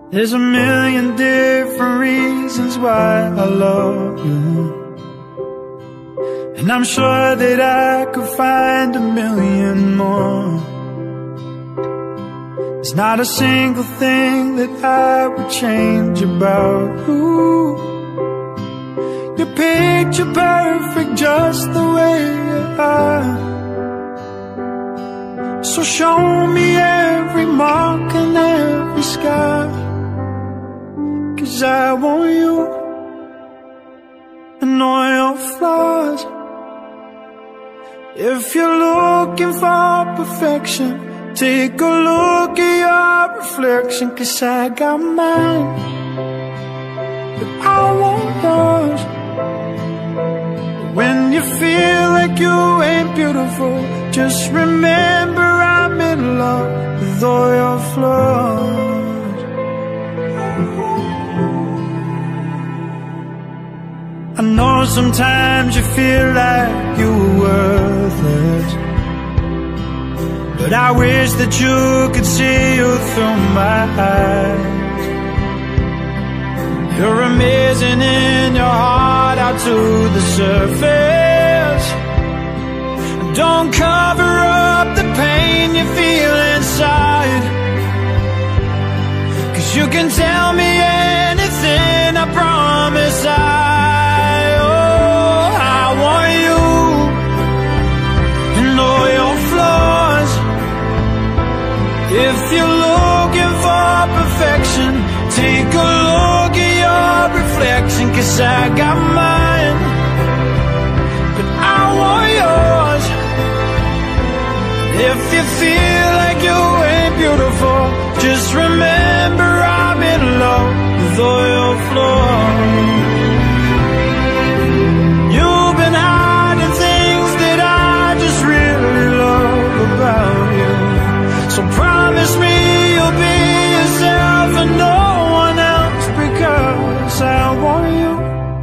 There's a million different reasons why I love you, and I'm sure that I could find a million more. There's not a single thing that I would change about you. You're picture perfect just the way you are. So show me every mark and every scar, 'cause I want you and all your flaws. If you're looking for perfection, take a look at your reflection, 'cause I got mine, but I want yours. When you feel like you ain't beautiful, just remember I'm in love with all your flaws. I know sometimes you feel like you're worthless, but I wish that you could see you through my eyes. You're amazing in your heart out to the surface. Don't cover up the pain you feel inside, 'cause you can tell me anything, I promise I want you and all your flaws. If you're looking for perfection, take a look at your reflection, 'cause I got mine, but I want yours. If you feel like you ain't beautiful, just remember I'm in love with all your flaws. You've been hiding things that I just really love about you, so promise me you'll be yourself and no one else, because I want you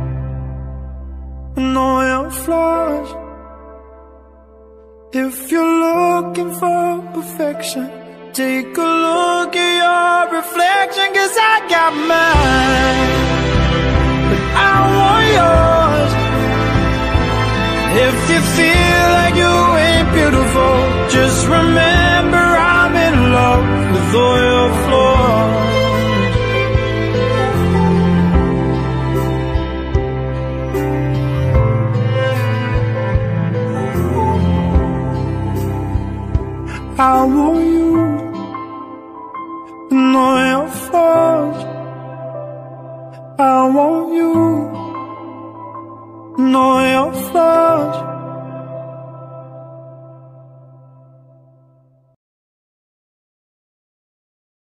and all your flaws. If you're looking for perfection, take a look at your reflection, 'cause I got mine, but I want yours. If you feel like you ain't beautiful, just remember I'm in love with all your flaws. I want you and all your flaws. I want you and all your flaws.